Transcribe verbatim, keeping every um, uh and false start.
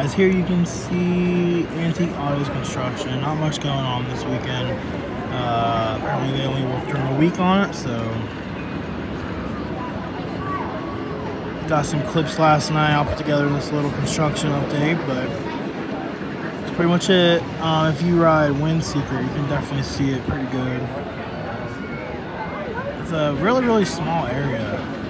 guys, here you can see Antique Autos construction. Not much going on this weekend. Uh, apparently they only worked during the week on it, so got some clips last night. I'll put together this little construction update, but that's pretty much it. Uh, if you ride Windseeker, you can definitely see it pretty good. It's a really, really small area.